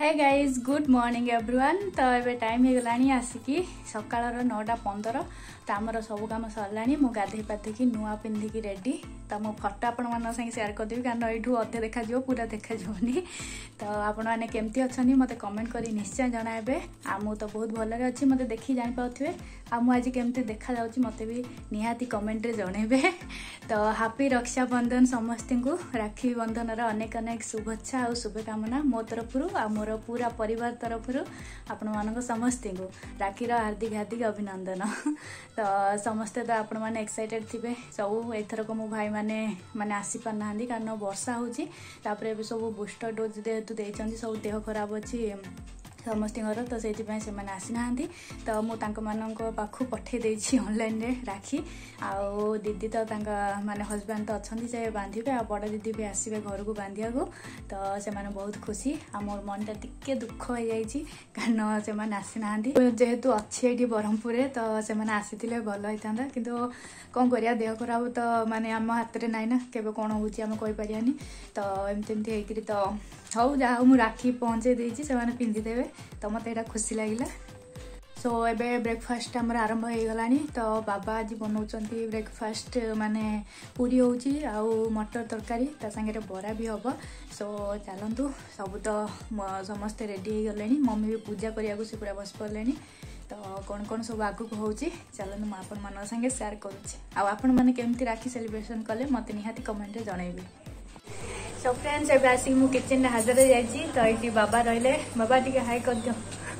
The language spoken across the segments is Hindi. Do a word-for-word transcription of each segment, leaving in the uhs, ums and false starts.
हाय गाइज गुड मॉर्निंग एवरीवन। तो ये टाइम हो गलानी आसिकी सकाळ नौटा पंदर। तो आमर सब कम सरला मु गाधे पाधिकी नुआ पिंधिकी रेडी। तो मो फटो आपण मान संगे शेयर करदेवी कारण यू अधे देखा पूरा देखा तो आपण मैंने केमती अच्छा मत कमेंट कर निश्चय जनाबे। आ मु तो बहुत भलरे अच्छी मत देखी जापारे आ मु आज केमती देखा जाउची मते भी निहाती कमेंट रे जणेबे। तो हैप्पी रक्षाबंधन समस्त को राखी बंधन अनेक अनेक शुभेच्छा और शुभकामना मो तरफ आ मोर पूरा परिवार तरफ आपण मान समस्त को राखीर हार्दिक हार्दिक अभिनंदन। तो समस्ते तो आपण मैंने एक्साइटेड थे सब एथरक मो भाई मैंने माने आसी पार ना कारण वर्षा होची तापरे सब बूस्टर डोज जेहेतु देइचंदी सब देह खराब अच्छी समस्त तो से आसी ना। तो मुझे पाखु पठे देछि ऑनलाइन रे राखी आउ दीदी तो माने हस्बैंड तो अच्छा से बांधे आ बड़ दीदी भी आसवे घर को बांधिया को। तो से माने बहुत खुशी आ मोर मन टिके दुख हो जाइए कारण से माने आसी ना जेहेतु अच्छे ये ब्रह्मपुर तो से माने आसीथिले भल होता किंतु कौन करिया देह खराब तो माने आम हाथ में नाई ना केबे कौन होची आम कहि परियानी। तो एमती एमती होकरी तो हौ जहाँ मु राखी पहुँचे देछि से माने पिंधि देबे तो मत यहाँ खुशी लगे। सो एबे ब्रेकफास्ट आमर आरंभ हो गलानी। तो बाबा आज बनाऊँ ब्रेकफास्ट माने पूरी होची आउ मटर तरकारी ता संगे बरा भी हम। सो चलतु सब तो समस्ते रेडी हो गले मम्मी भी पूजा करने से पूरा बस पड़े। तो कौन कौन सब आगक हो चलते मुझे मान संगे शेयर करुच्छे आपण मैंने केमती राखी सेलिब्रेशन कले मत निहाती कमेंट जनइबे। सो फ्रेंड्स एबे आसी मु किचन रे हाजर हो जाइछि। तो ये बाबा रहिले बाबा टिके हाई कर दियो।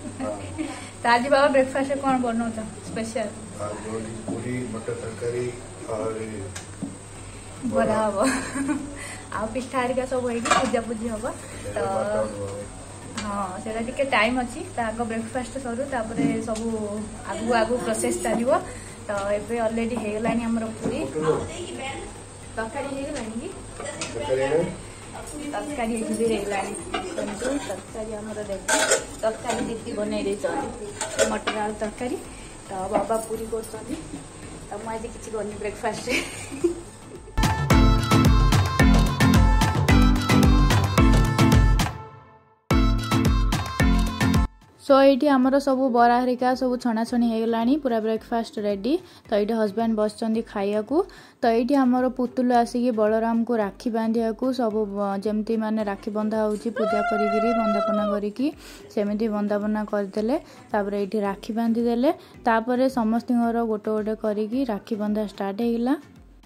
तो आज बाबा ब्रेकफास्ट में कौन बनाऊ स्पेशल पूरी मटर तरकारी और बड़ा हम आ पिठा हरिका सब होगी पूजा पूजी हम। तो हाँ से टिके टाइम अच्छी आग ब्रेकफास्ट सरू तापर सब आगु आगु प्रोसेस चलो। तो ये ऑलरेडी हो गलानी हमर पूरी तरकारी हो गलानी कि तरकारी होगलानी तरकारी आमर रेडी तरकारी दीदी बनई दे मटर आलू तरकारी। तो बाबा पूरी कर तो मुझे किसी करनी ब्रेकफास्ट सो ये आमर सब बरा हरिका सब छणाछणी हो गलानी पूरा ब्रेकफास्ट रेडी। तो ये हस्बैंड बस खाइया को। तो ये आमर पुतुल आसिकी बलराम को राखी बांधिया को सब जमती माने राखी बंधा होची पूजा करी बंदापना करी सेमती बंदापना करदेले तापर ये राखी बांधी देले तापर समस्त घर गोटे गोटे करी राखी बंधा स्टार्ट होगा।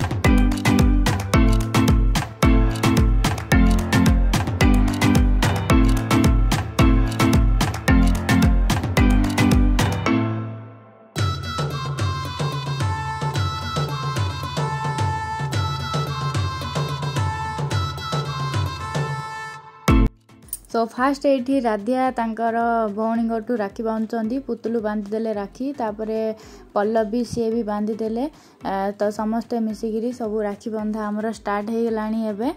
सो फास्ट ये राधिया तांकर भौणी घटू राखी बांधुंट पुतलू बांधिदेले राखी तापर पल्लवी सी भी बांधिदेले। तो समस्ते मिसिकी सब राखी बंधा आमर स्टार्ट हो गलानी एबे।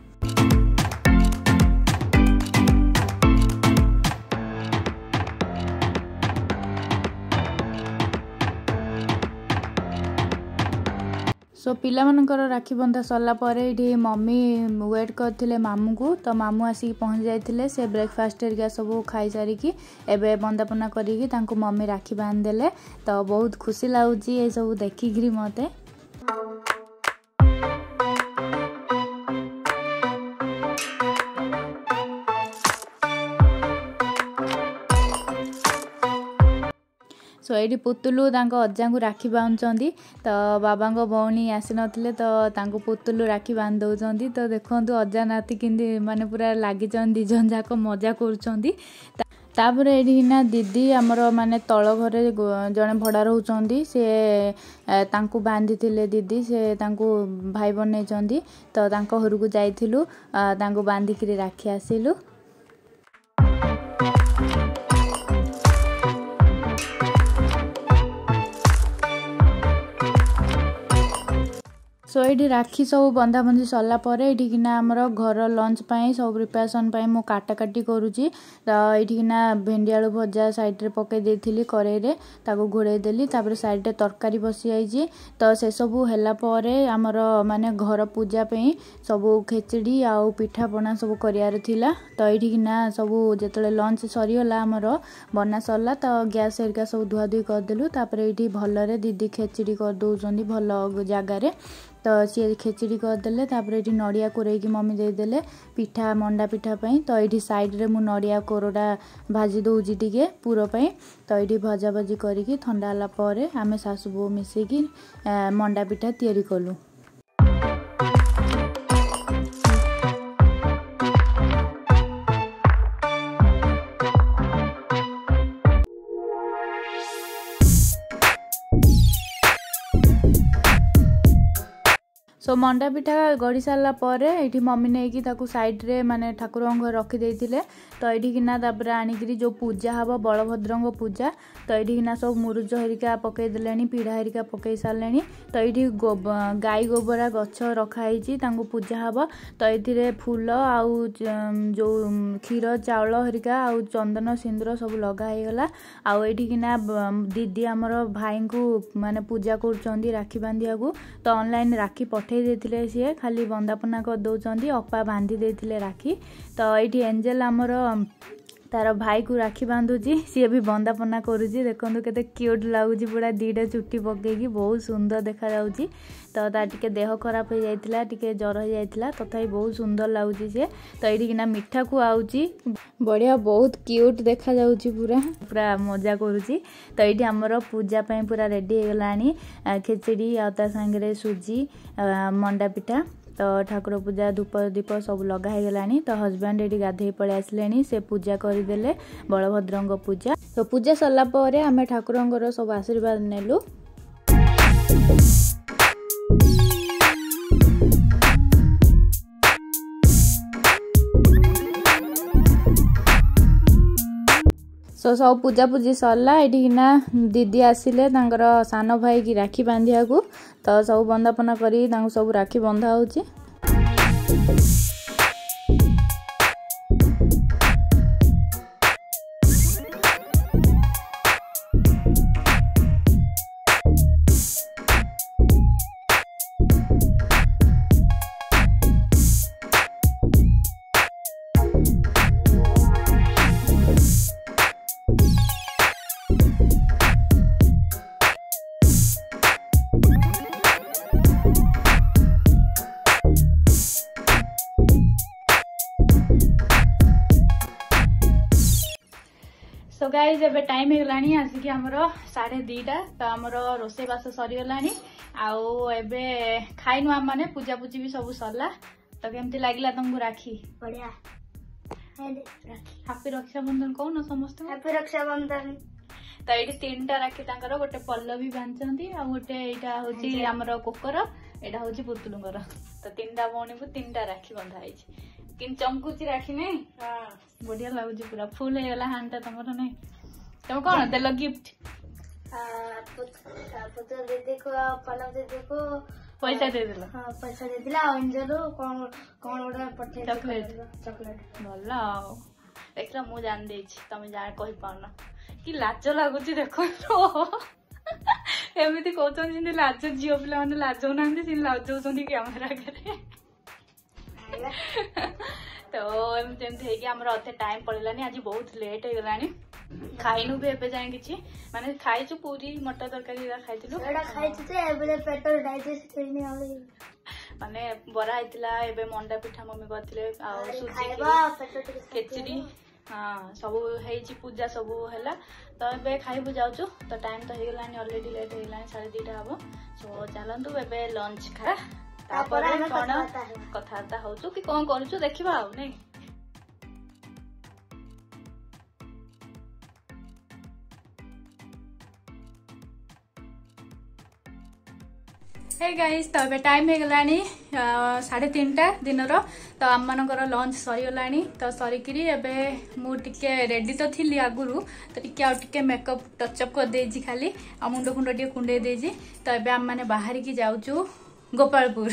सो पिला मनकर राखी बंधा सरला परे ये मम्मी वेट करथिले मामू को। तो मामू आसिक पहुँच जाइथिले से ब्रेकफास्ट एरिया सब खाई सारिकी एबे बंदापना करिकी तांको मम्मी राखी बांध देले। तो बहुत खुशी लाଗୁची ये सब देखिकी मते। सो ये पुतुलू अजा को राखी बांधुंट। तो बाबा भौणी आसी नथिले तो पुतुलू राखी बांध दौरान। तो देखो अजा नाती कि माने पूरा लगी दिजन जाक मजा कर ना दीदी आमर माने तल घरे जड़े भड़ा रोचंदी से तांको बांधी थिले दीदी से तांको भाई बनै तो तांको घर को जाइथिलु तांको बांधिकी राखी आसिलु। सो ये राखी सब बंधाबंधी सरला किना आमर घर लंच पाई सब प्रिपरेसन पाई मु काटा काटी करुची तो ये भेंडी आलू भजा साइड रे पकई देथिली कड़ाई रे ताको घोड़े देली तापर साइड रे तरकारी बसी आइची तो से सब हैला परे आमर माने घर पूजा पे सब खेचड़ी आउ पिठा पना सब करियार थिला तो ये सब जेतले लंच सरीगला आमर बना सरला तो गैस हेरिका सब धुआ धुई करदेलु तापर ये भलरे दीदी खेचड़ी कर दउचंदी भल जगार तो सी खेचड़ी करदे तापर ये नड़िया कोरेकी मम्मी देदेले पिठा मंडा पिठा पाई तो ये साइड रे मु नड़िया कोरोटा भाजी दउजी टिके पुर पाई तो ये भजा भजी करिकी ठंडा होला परे आमे सासु बो मिसेकी मंडा पिठा तैयारी कलु। सो मंडा पिठा गढ़ी सारा पर ये मम्मी नहीं ताकू साइड रे माने ठाकुर घर रखी देथिले तो ये किना तापर आनिकी जो पूजा हम बलभद्र पूजा तो ये किना सब मुरुज हरिका पकई देले पीढ़ा हरिका पकई सारे तो ये गाई गोबरा गछ रखाई पूजा हम तो ये फूल आउ जो क्षीर चाउल हरिका आउ चंदन सिंदूर सब लगाईगला आउ ये किना दीदी आमर भाई को माने पूजा कर राखी बांधिया तो ऑनलाइन राखी पठे देथिले सी खाली बंदापना कर दउचंदी अपा बांधी देथिले राखी तो ये एंजेल आमर तार भाई को राखी बांधुची सी भी बंदापना करुची देखो केते क्यूट लगुची पूरा दीटा चुट्टी पकईकी बहुत सुंदर देखा जाउची तो तार टिके देह खराब हो जाइतिला टिके जर हो जाइतिला तथापि बहुत सुंदर लगुची से तो ये किना मिठा को आउची बढ़िया बहुत क्यूट देखा जाउची पूरा पूरा मजा करुची तो ये आमर पूजा पे पूरा रेडी हो गलानी खेचड़ी आ ता संगे सुजी मंडा पिठा तो ठाकुर पूजा धूप दीप सब लगा हो गलानी तो हजबैंड ये गाधे पड़े आसले से पूजा करदेले बलभद्र पूजा तो पूजा सरला परे आमे ठाकुर सब आशीर्वाद नेलु। सो सब पूजा पूजी सरला ये दीदी आसिले सान भाई की राखी बांधिया को तो सब बंदापना करी सब राखी बंधा होची। सो गाइज एबे टाइम होगलानी आसिक आमर साढ़े दीटा तो आमर रोसे बास सरीगलानी आउ एबे खाइनु आम माने पूजा पूजी भी सब सरला तो केमती लागला तुमको राखी बढ़िया हैप्पी रक्षाबंधन कौन समस्त हैप्पी रक्षाबंधन तो ये तीन टा राखी तांकर गोटे पल्लवी बांधती आ गोटे यहाँ हूँ आमर कोकर यहाँ हूँ पुतुलुंगर तो तीन टा भौणी को तीन टा राखी बंधा है कि चमकुची राखी नहीं बढ़िया लगुच पूरा फुल हो गला हांटा तुम नहीं तुम कौन देल गिफ्ट पुतुल दीदी को पल्लव दीदी को पैसा दे देला हाँ पैसा दे दिला अंजलु कौन कौन गोटे पठे चॉकलेट चॉकलेट भल आउ देख मु जान दे तुम जान कहि पारना कि लाज लगुच देखो एमती कहते लाज झील पिला मैंने लाजौ ना लाजौ कैमेरा आगे तो एमती आम अधे टाइम पड़ेलानी आज बहुत लेट हो गलानी खाइनु भी एबे जाए किछि माने खाइछु पूरी मटर तरकारी खाइथिलु एडा खाइछु ते एबे पेटर डाइजेस्ट करनी आले माने बरा आइतिला एबे मंडा पिठा मम्मी करथिले आ सुजी खाइबा पेटर खेचड़ी हाँ सब हेची पूजा सब हैला तो एबे खाइबु जाउछु तो टाइम तो हे गलानी ऑलरेडी लेट हो गलानी साढ़े दीटा हबो सो चलंतु एबे लंच खा तापर कोन कथाता होछु कि कोन करूछु देखिबा आ नै हे गाइस तो टाइम हो गलानी साढ़े तीन टा दिन तो आम मानकर लंच सरीगलानी तो सरिकी एबे मु टिके रेडी तो थी आगुरु तो टिके आ टिके मेकअप टचअप कर देजी खाली आ मुंड फुंड टिके कुंडे देजी तो एबे आम माने बाहर की जाउचु गोपालपुर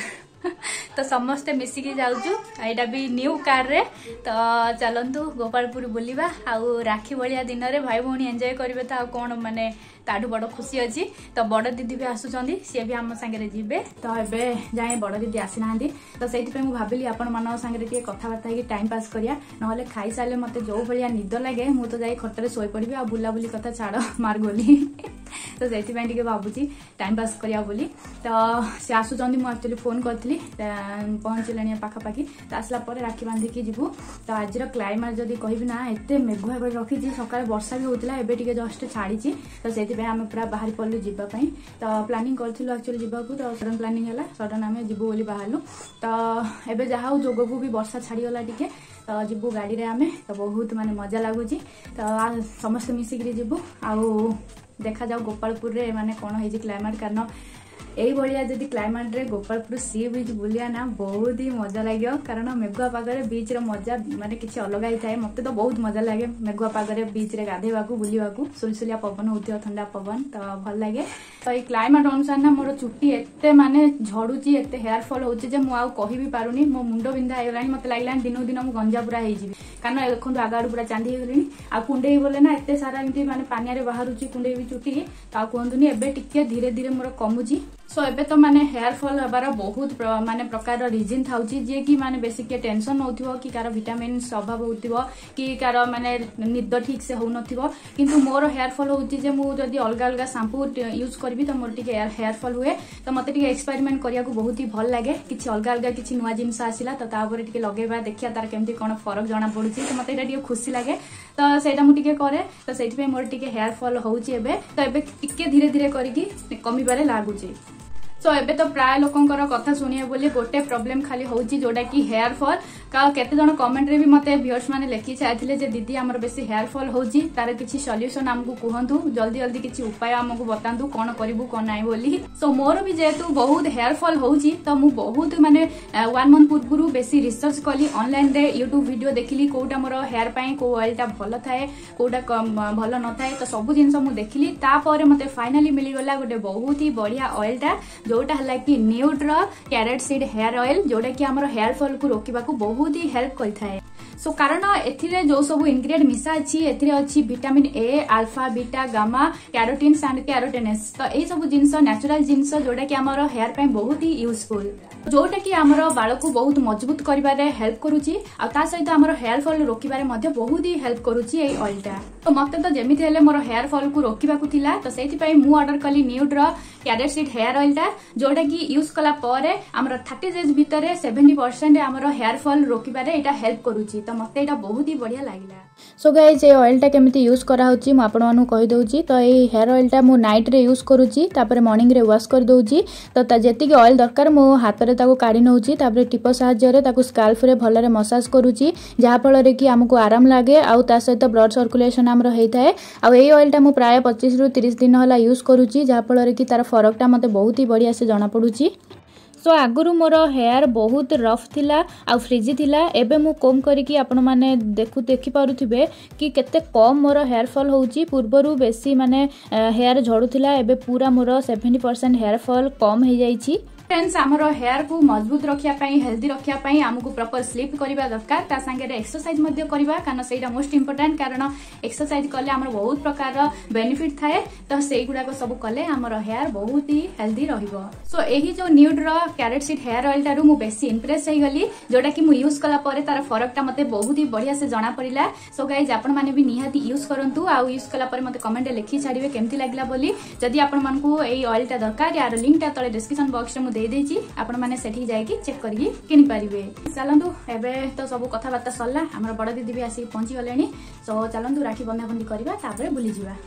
तो समस्ते मिसिकी जाऊचु एटा भी न्यू कार रे तो चलंतु गोपालपुर बुलिबा आउ राखी बलिया दिन रे भाई भौणी एंजॉय करिवे त कोन माने ताडू बड़ खुशी अछि तो बड़ दीदी भी आसुचंदी से भी हम संगे जीवे तो एबे जाए बड़ दीदी आसी नांदी तो सेति पे मु भाबिली आपण मानव संगे टिके कथा बार्ता कि टाइम पास करिया नहले खाई साले मते जो भलिया निद लागे मु तो जाई खटरे सोई पड़बी आ बुला बुली कथा छाड़ मार गोली तो सेति पे टिके भाबुची टाइम पास करिया बोली तो से आसुचंदी मु एक्चुअली फोन करथली पहुंचलानी पाखा पाखी तो आसला पर राखी बांधी की जीवु तो आज क्लाइमेट जदि कहबी ना एते मेघुआ कर रखी सकाळ वर्षा भी होतला एबे टिके जस्ट छाड़ी तो सेति पे आम पूरा बाहर पड़लु जीवा पई तो प्लानिंग करथिलु एक्चुअली जीवा को तो सडन प्लानिंग हला सडन आमे जीवु बोली बाहरलु तो एबे जहा हो जोगो को भी वर्षा छाड़ी गला टिके तो जीवु गाड़ी रे आमे तो बहुत माने मजा लागुची तो समस्त मिसिक जीवु आउ देखा जाऊ गोपालपुर रे माने कोन हेजी क्लाइमेट कारण यही भाया जदि क्लाइमेट रे गोपालपुर सी बीच बुलिया ना बहुत ही मजा लगे कारण मेघुआ पागरे बीच रे मजा माने किछि अलग ही थाए मते तो बहुत मजा लगे मेघुआ पागरे बीच रे गाधेवा को बुलिवा को सुलसुलिया पवन होतियो ठंडा पवन तो भल लगे तो ये क्लाइमेट अनुसार ना मोर चुट्टी एते माने झड़ुची एते हेयर फॉल होची जे मु आ कहि भी पारुनी मो मुंडो बिंधा आइलानी मते लागलानी दिनो दिन मु गंजा पूरा हेई जिवि कारण देखंतु आगाड़ पूरा चांदी हे गलिनी आ कुंडे बोले ना एते सारा एमती माने पानिया रे बाहरुची कुंडे भी चुट्टी ता कहंतुनी एबे टिके धीरे धीरे मोर कमुची सो एबे तो माने हेयर फॉल हबार बहुत प्र, माने प्रकार रीजन थाउची जे कि माने बेसिक के टेंशन होथिबो कि कार विटामिन अभाव होथिबो कि कार माने निद ठीक से हो नथिबो किंतु मोर हेयर फॉल होची जे मु जदी अलगा अलगा शैम्पू यूज करबी तो मोर टिके हेयर फॉल हुए तो मते टिके एक्सपेरिमेंट करिया को बहुत ही भल लागे किछि अलगा अलगा किछि नुवा जिंस आसिला तो ता ऊपर टिके लगेबा देखिया तार केमती कोन फरक जाना पडुची तो मते एटा टिके खुशी लागे तो सेटा मु टिके करे तो सेति पे मोर टिके हेयर फॉल होची एबे तो एबे टिके धीरे धीरे करिकी कमी बारे लागुची सो एबे तो प्राय लोकंकर कथा सुनिए बोली गोटे प्रॉब्लम खाली होची जोटा कि हेयर फॉल का केते जण कमेंट रे भी मते व्यूअर्स माने लेखि चाहथिले जे दीदी हमर बेसी हेयर फॉल होची तार किछि सॉल्यूशन हमकु कहंतु जल्दी जल्दी किछि उपाय हमकु बतांतु कोन करिवु कोन नाही बोली सो मोर भी जेतु बहुत हेयर फॉल होची तो मु बहुत माने वन मंथ पूर्वरु बेसी रिसर्च कली ऑनलाइन रे यूट्यूब वीडियो देखिली कोटा मोर हेयर पई को ऑयल ता भलो थाए कोटा भलो न थाए तो सब जिंस मु देखिली ता परे मते फाइनली मिली गला गोटे बहुत ही बढ़िया ऑयल ता जोटा हला कि Nutra carrot seed hair oil जोटा कि हमर हेयर फॉल को रोकिबा को बहुत ही हेल्प करथाय सो कारण एथिरे जो सब इंग्रेडिएंट मिसा अछि एथिरे अछि vitamin A alpha beta gamma carotene and carotenes तो ए सब जिंस नेचुरल जिंस जोटा कि हमर हेयर पे बहुत ही यूजफुल जोटा कि हमर बाल को बहुत मजबूत करिबारे हेल्प करूची आ ता सहित हमर हेयर फॉल रोकिबारे मध्ये बहुत ही हेल्प करूची ए ऑयल टा तो मते तो जेमिति हेले मोर हेयर फॉल को रोकिबा को थिला तो सेति पई मु ऑर्डर कली Nutra carrot seed hair oil टा जोटा कि यूज कला परे हमर थर्टी डेज भितरे सेवेंटी परसेंट हमर हेयर फॉल रोकिबारे एटा हेल्प करूची तो मते एटा बहुत ही बढ़िया लागिला सो गाइस ए ऑयल टा केमिति यूज करा होची म आपण मानु कहि दउची तो ए हेयर ऑयल टा मु नाइट रे यूज करूची तापर मॉर्निंग रे वॉश कर दउची तो ता जेति के ऑयल दरकार मु हाथ रे ताको काढी नउची तापर टिप सहाय्य रे ताको स्काल्फ रे भलरे मसाज करूची जहा फल रे कि हमको आराम लागे आ ता सहित ब्लड सर्कुलेशन हमर हेइ थाए आ ए ऑयल टा मु प्राय पच्चीस रु तीस दिन हला यूज करूची जहा फल रे कि तार फरक टा मते बहुत ही बढ़िया से जाना पडुची सो आगुरु मोर हेयर बहुत रफ थिला आ फ्रिजी थिला एबे मु कोम करिकी आपण माने देखु देखि पारुथिबे कि केते कम मोर हेयर फॉल होउची पूर्वरु बेसी माने हेयर झड़ुथिला एबे पूरा मोर सेवेंटी परसेंट हेयर फॉल कम हे जाईची फ्रेंड्स आमर हेयर को मजबूत रखिया पई हेल्दी रखिया पई हमको प्रॉपर स्लीप करिबा दरकार ता संगे रे एक्सरसाइज मध्ये करिबा कारण सेटा मोस्ट इंपोर्टेंट कारण एक्सरसाइज करले हमर बहुत प्रकार बेनिफिट थाए तो सेई गुडा को सब कले हमर हेयर बहुत ही हेल्दी रहिबो सो एही जो Nutra carrot seed hair oil तारु मु बेसी इंप्रेस हे गली जोटा कि मु यूज कला परे तार फरक ता मते बहुत ही बढ़िया से जाना पड़िला सो गाइस आपण माने भी निहाती यूज करंतु आ यूज कला परे मते कमेंट लिखि छाडिबे केमति लागला बोली जदी आपण मानकू एई ऑयल ता दरकार यार लिंक ता तळे डिस्क्रिप्शन बॉक्स रे मु दे देछि आपण माने सेठी जाय कि चेक करिकि किनि परिबे चलंतु एबे तो सब कथा बार्ता सरला हमर बड़ दीदी भी आसी पहुंची गलेनी सो चलंतु राखी बंधा बंदी करबा तापरे बुली जिबा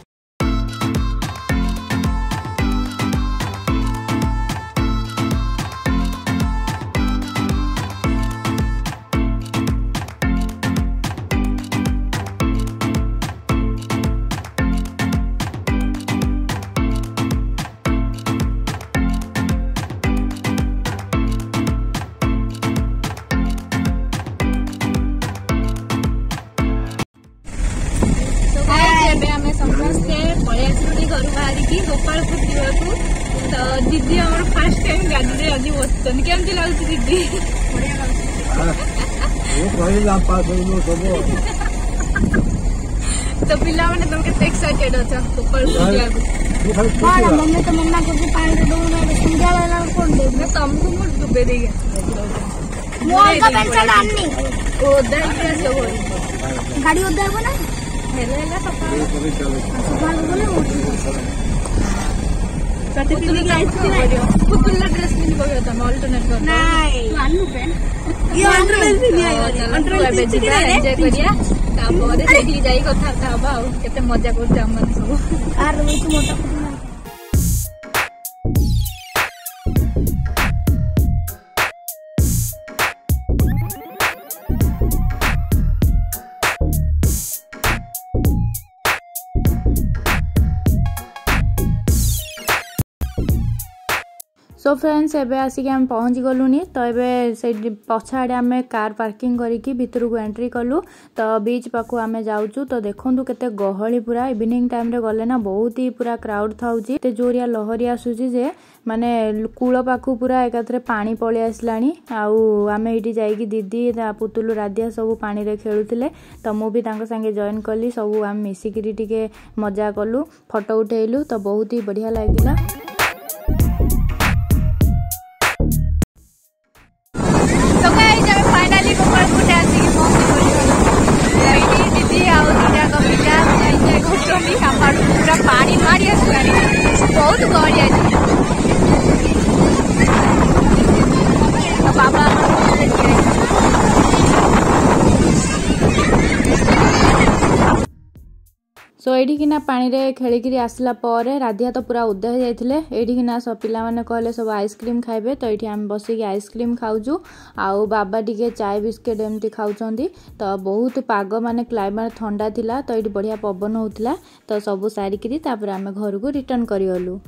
करूछन केमती लागुची दीदी बढ़िया लागुची वो पहिला पास होइलो सब तो पिला माने तुम केते एक्साइटेड अछ कोपल पूजा हां मम्मी तो मन्ना करके पानी दे दो ना संध्या वाला कोन दे मैं तुमको मुझ डुबे दे मोर का पेंशन आनी ओ दाई के सब गाड़ी उधर है ना हेले हेले सफा सफा बोले कते पिली के आइसक्रीम पुतला ड्रेस पिन को था ऑल्टरनेट कर नहीं तू आनु पे ये अंडरवेयर भी नहीं अंडरवेयर भी एंजॉय करिया तापर सेठी जाई कथा हबा आ केते मजा कर जामन सब आर वो तो मोटा पुतला सो फ्रेंड्स एबे आसिक आम पहुँच गलुनी तो ये से पछाड़े आम कार पार्किंग करके भितर को एंट्री कलु तो बीच पाखु आम जाऊँ तो देखु केते गहली पूरा इवनिंग टाइम रे गले ना बहुत ही पूरा क्राउड थाउची ते जोरिया लहरी आसुची जे माने कूल पाखु पूरा एकाथरे पानी पळि आसलानी आउ आमे एठी जाईकी दीदी पुतुलु राधिया सब पानी रे खेलुथिले तो मु भी तांको संगे जॉइन कली सब आम मिसिकिरी टिके मजा कलु फोटो उठेलु तो बहुत ही बढ़िया लागिला। पूरा पानी मारी बहुत गड़ी बाबा सो एठिकिना पानी रे खेलिकी आसला परे राधिया तो पूरा उदा हो जाइथिले एठिकिना सब पिला माने कहले सब आइसक्रीम खाइबे तो एठी हम बसिकी आइसक्रीम खाउजु आउ बाबा टिके चाय बिस्किट एमती खाउचंदी तो बहुत पाग माने क्लाइमेट ठंडा थिला तो एठी बढ़िया पवन होउथिला तो सब सारिकी तापर आमे घर को रिटर्न करियलु।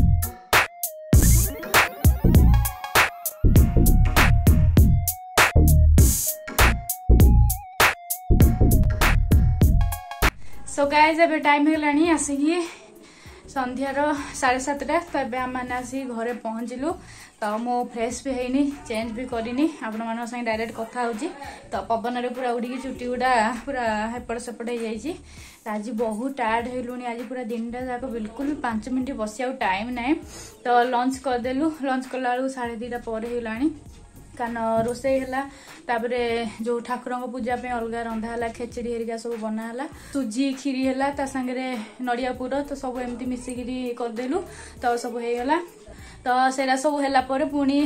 सो गाइज एबे टाइम हेलानी आसिकी संध्यार साढ़े सातटा तो एबे हम माने आसी घरे पहुँचलु तो मो फ्रेश भी हैनी चेंज भी करिनी आपण मान संगे डायरेक्ट कथा होची तो पवन रे पूरा उड़ी चुटी गुडा पूरा हेपड़ सेपड़ हो जाइए आज बहुत टायर्ड हेलुनी आज पूरा दिन जाक बिल्कुल पांच मिनट बसिया टाइम ना तो लंच करदेलु लंच कला बेलू साढ़े दुईटा पर होलानी कारण रोसे है जो ठाकुर पूजा अलग रंधा है खेचड़ी हेरिका सब बनाला सुजी खीरी है सांगे नड़िया पुर तो सब एमती मिसिकी करदेलु तो सब हो गला तो सेरा सब है पुणी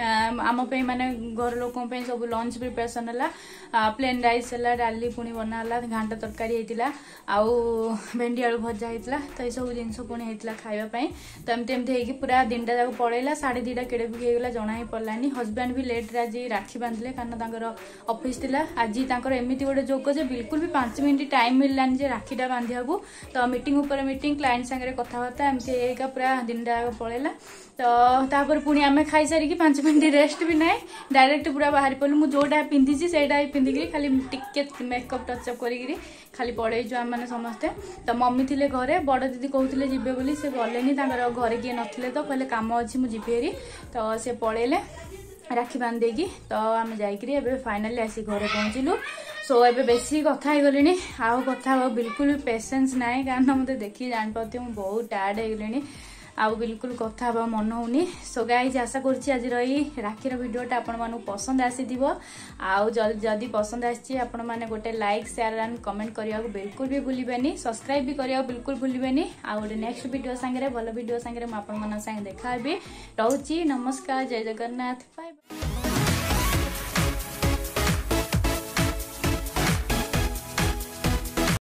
आम माने घर लोक सब लंच प्रिपरेशन है प्लेन राइस है डाली पुणी बनाला घांट तरकारी होता आउ भेंडी आलू भजा होता तो ये सब जिन पुणी होता खावाई तो एमती एमती पूरा दिन टाक पड़ेगा साढ़े दुईटा केड़े भी होगा जना ही पड़लानी हजबैंड भी लेट्रे आज राखी बांधिले कारण ऑफिस थिला आज एमती गोटे जोग जे बिल्कुल भी पांच मिनट टाइम मिललानी जे राखीटा बांधिया तो मीटिंग उपर मीटिंग क्लाइंट सांगे कथबार्ता एमती पूरा दिन टाक पड़ेगा तो तापर पुणी आम खाई सारिकी पांच मिनट रेस्ट भी ना डायरेक्ट पूरा बाहर पड़ू मुझे जोटा पिंधि से पिंधिकी खाली टिके मेकअप टचअप करी खाली पड़ेजु आम मैंने समस्ते तो मम्मी थिले घरे बड़ दीदी कहते जीवे बोली से गलेनी घरे किए नथिले तो कहले काम अच्छी मुझे हेरी तो से पड़ेले राखी बांध देगी तो आम जाइए फाइनाली आसी घरे पहुँचलु सो एबे बेसी कथा ही गलिनी आउ कथा बिल्कुल भी पेशेंस ना कारण मत देखिए जापारे मुझे बहुत टायर्ड हो गली आउ बिल्कुल कथा हवा मन होनी सो गाइज आशा करुच्ची आज रही राखीर भिडियोटा आपण मानू पसंद आसीथिबो आउ जदि पसंद आछि आपण माने गोटे लाइक शेयर एंड कमेंट करिया बिल्कुल भी भूलिबेनी सब्सक्राइब भी करिया बिल्कुल भूलिबेनी आउ गोटे नेक्स्ट वीडियो संगे भल वीडियो संगे म आपण मन संगे देखा हेबी रहउची नमस्कार जय जगन्नाथ बाय बाय।